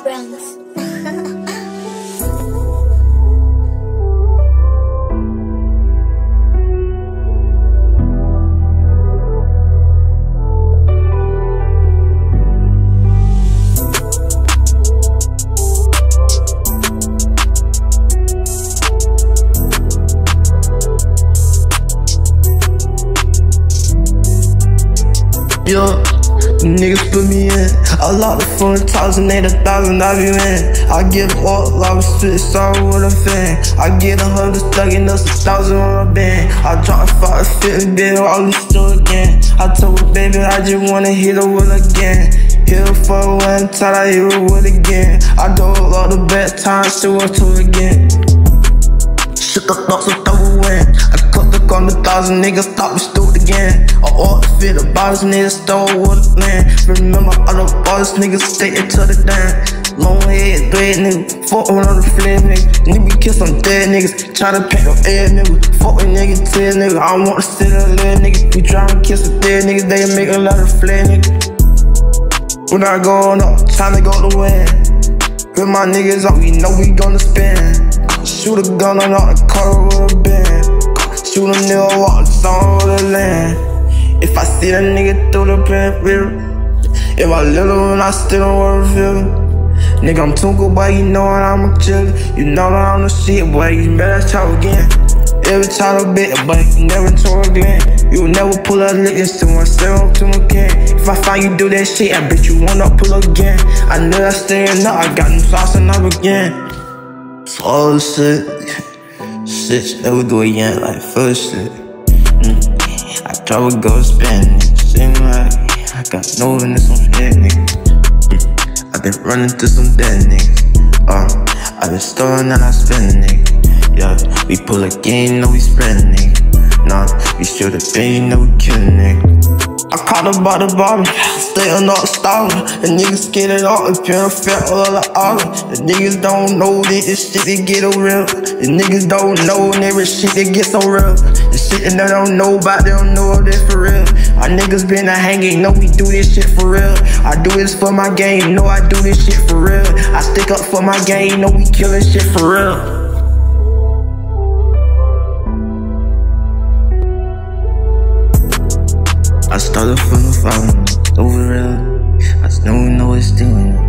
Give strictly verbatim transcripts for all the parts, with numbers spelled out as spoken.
Bronx. Yeah, niggas put me in. I lock the phone, thousand, ain't a thousand, I be in. I get all, I was spit, sorry with a fan. I get a hundred stuck in us, a thousand on a band. I drop five, fifty, baby, all this still again. I told her, baby, I just wanna hit her with again. Hit her for one time, I hit her with again. I don't all the bad times, still want to again. Shut the thoughts of double win. I cut the on the thousand niggas, stop me stupid again. I all the fit about this nigga stole with the land. Remember all the boss niggas sticking to the dime. Long head, dread nigga, fuck one on the flare nigga. Nigga kiss some dead niggas, try to pack no air nigga. Fuck with nigga, tell nigga, I don't wanna sit a little nigga. We try to kiss a dead niggas, they make a lot of flare nigga. When I going up, time to go to win. With my niggas up, we know we gonna spin. Shoot a gun on all the car with a band. Shoot a nigga walk the song with the land. If I see that nigga through the pen, if I little and I still don't wanna feel. Nigga, I'm too good, boy, you know that I'm a chill. You know that I'm the shit, boy, you better try again. Every time a bit, but you never told again. You never pull a lick, it's too much, stay up to again. If I find you do that shit, I bet you wanna pull again. I know that staying up, I got them sauce and up again. So all the shit, shit, never do it again, like first shit. Mm. I try to go spin, nigga, seem like I got no in some shit, nigga. Mm. I been running through some dead niggas. Uh, I been storing and I spend, nigga. Yeah, we pull a game, no we spread, nigga. Nah, we shoot a bang, you know we kill, nigga. I caught her by the bottom, staying up starving. The niggas get it all, the pure fat all the autumn. The niggas don't know that this shit they get real. The niggas don't know every shit they get so real. The shit that they don't know about, they don't know this for real. Our niggas been a hanging, know we do this shit for real. I do this for my game, know I do this shit for real. I stick up for my game, know we killin' shit for real. I started from the bottom, over real. I just know we know it's doing it.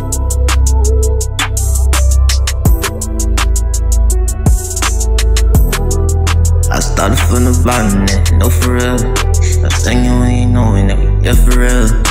I started from the bottom, man, no for real. I think you ain't knowing that we get for real.